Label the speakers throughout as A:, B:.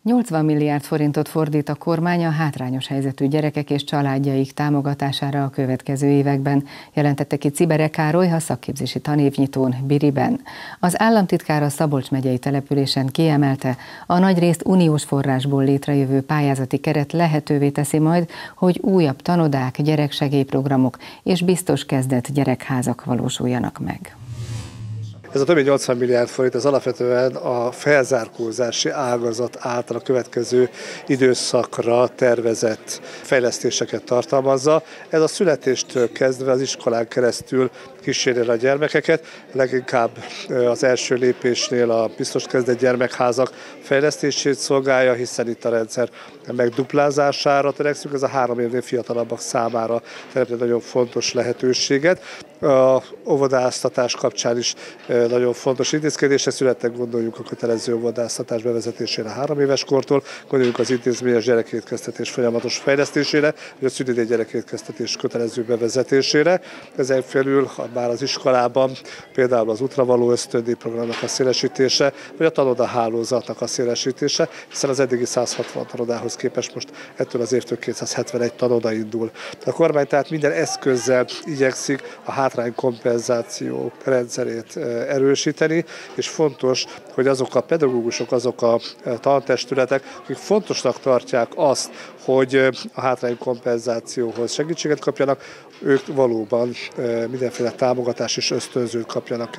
A: 80 milliárd forintot fordít a kormány a hátrányos helyzetű gyerekek és családjaik támogatására a következő években, jelentette ki Czibere Károly a szakképzési tanévnyitón Biriben. Az államtitkár a Szabolcs megyei településen kiemelte, a nagyrészt uniós forrásból létrejövő pályázati keret lehetővé teszi majd, hogy újabb tanodák, gyereksegélyprogramok és biztos kezdett gyerekházak valósuljanak meg.
B: Ez a több mint 80 milliárd forint, ez alapvetően a felzárkózási ágazat által a következő időszakra tervezett fejlesztéseket tartalmazza. Ez a születéstől kezdve az iskolán keresztül kíséri a gyermekeket, leginkább az első lépésnél a biztos kezdett gyermekházak fejlesztését szolgálja, hiszen itt a rendszer megduplázására törekszünk, ez a 3 évnél fiatalabbak számára teremt nagyon fontos lehetőséget. A óvodáztatás kapcsán is nagyon fontos intézkedések születtek, gondoljunk a kötelező óvodáztatás bevezetésére 3 éves kortól, gondoljunk az intézményes gyerekétkeztetés folyamatos fejlesztésére, vagy a szülidény gyerekétkeztetés kötelező bevezetésére. Ezen felül már az iskolában például az útravaló ösztöndíjprogramnak a szélesítése, vagy a tanodahálózatnak a szélesítése, hiszen az eddigi 160 tanodához képest most ettől az évtől 271 tanoda indul. A kormány tehát minden eszközzel igyekszik a hátránykompenzáció rendszerét erősíteni, és fontos, hogy azok a pedagógusok, azok a tantestületek, akik fontosnak tartják azt, hogy a hátránykompenzációhoz segítséget kapjanak, ők valóban mindenféle támogatás és ösztönzőt kapjanak,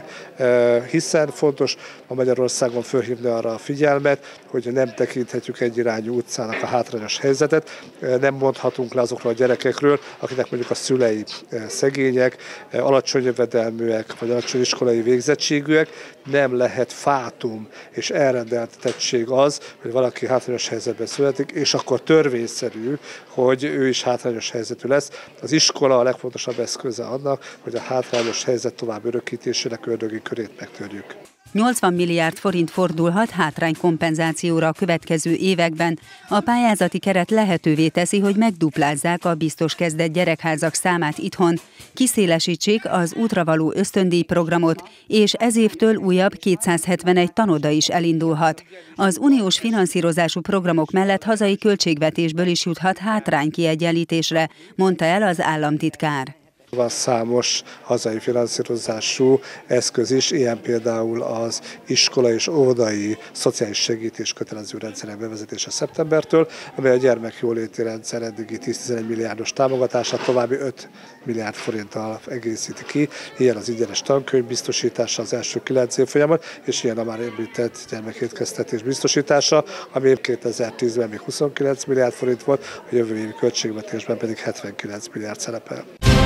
B: hiszen fontos a Magyarországon fölhívni arra a figyelmet, hogy nem tekinthetjük egyirányú utcának a hátrányos helyzetet, nem mondhatunk le azokról a gyerekekről, akiknek mondjuk a szülei szegények, alacsony jövedelműek, vagy alacsony iskolai végzettségűek, nem lehet fátum és elrendeltettség az, hogy valaki hátrányos helyzetben születik, és akkor törvényszerű, hogy ő is hátrányos helyzetű lesz. Az iskola a legfontosabb eszköze annak, hogy a hátrányos helyzet tovább örökítésének ördögi körét megtörjük.
C: 80 milliárd forint fordulhat hátránykompenzációra a következő években. A pályázati keret lehetővé teszi, hogy megduplázzák a biztos kezdett gyerekházak számát itthon, kiszélesítsék az útravaló ösztöndíjprogramot, és ez évtől újabb 271 tanoda is elindulhat. Az uniós finanszírozású programok mellett hazai költségvetésből is juthat hátránykiegyenlítésre, mondta el az államtitkár.
B: Van számos hazai finanszírozású eszköz is, ilyen például az iskola és óvodai szociális segítés kötelező rendszerek bevezetése szeptembertől, amely a gyermekjóléti rendszer eddigi 10-11 milliárdos támogatását további 5 milliárd forinttal egészíti ki. Ilyen az ingyenes tankönyv biztosítása az első 9 év folyamán, és ilyen a már említett gyermekétkeztetés biztosítása, ami 2010-ben még 29 milliárd forint volt, a jövő évi költségvetésben pedig 79 milliárd szerepel.